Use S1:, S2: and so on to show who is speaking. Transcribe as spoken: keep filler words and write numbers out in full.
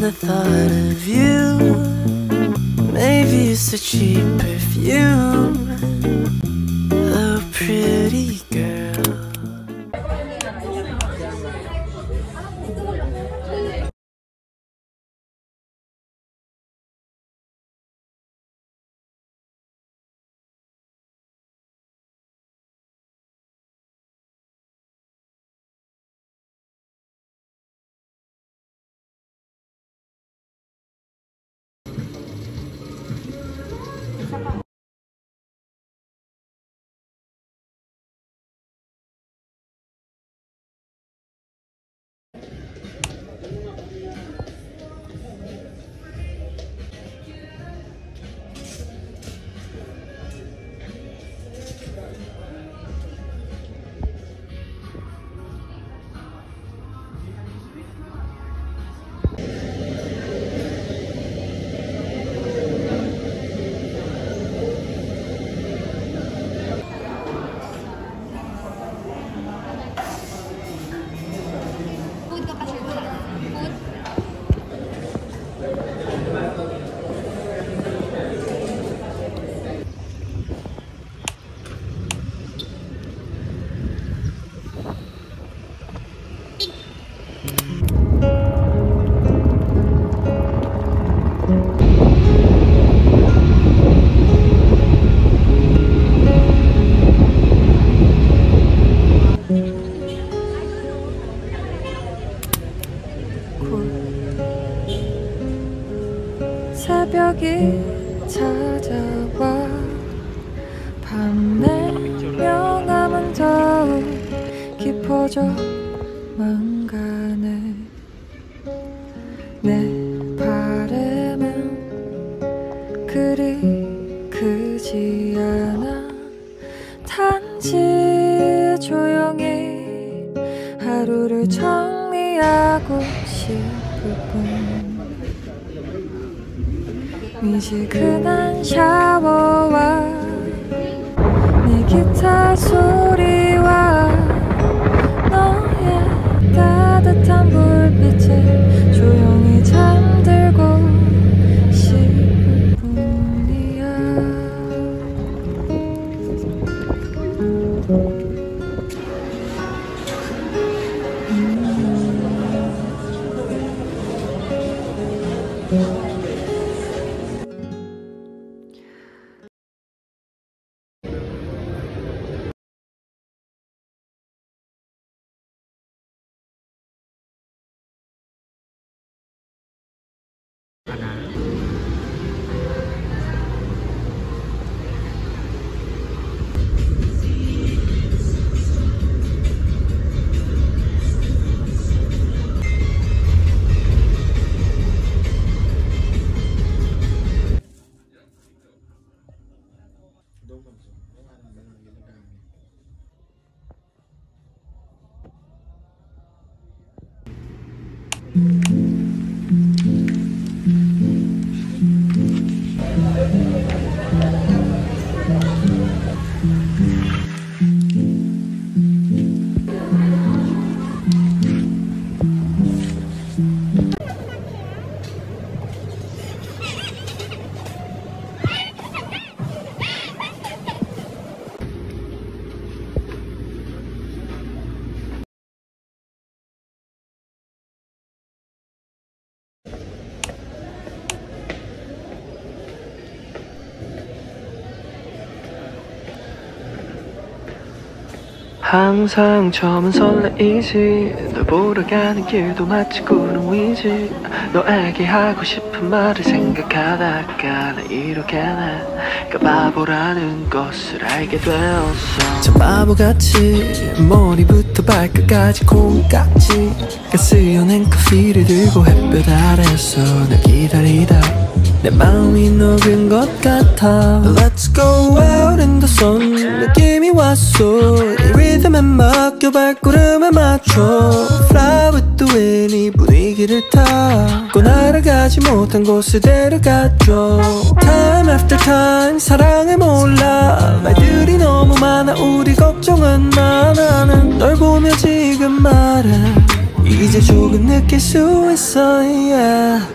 S1: the thought of you. Maybe it's a cheap perfume. A pretty girl.
S2: 새벽이 찾아와 밤에 명암은 더 깊어져만 가네. 내 바람은 그리 크지 않아. 단지 조용히 하루를 정리하고 싶을 뿐. 미지근한 샤워와 내 기타 소리와 너의 따뜻한 불빛에 조용히 잠들고 싶을 뿐이야. 음.
S1: 항상 처음은 설레이지. 널 보러 가는 길도 마치 구름 위지. 너에게 하고 싶은 말을 생각하다가 나 이렇게 내가 바보라는 것을 알게 되었어. 참 바보같이 머리부터 발끝까지 콩깍지 가스연한 커피를 들고 햇볕 아래서 널 기다리다 내 마음이 녹은 것 같아. Let's go out in the sun. 느낌이 왔어. 이 리듬에 맡겨 발걸음에 맞춰 Fly with the wind. 이 분위기를 타고 날아가지 못한 곳에 데려가줘. Time after time 사랑을 몰라. 말들이 너무 많아. 우리 걱정은 많아. 널 보며 지금 말해. 이제 조금 느낄 수 있어 yeah.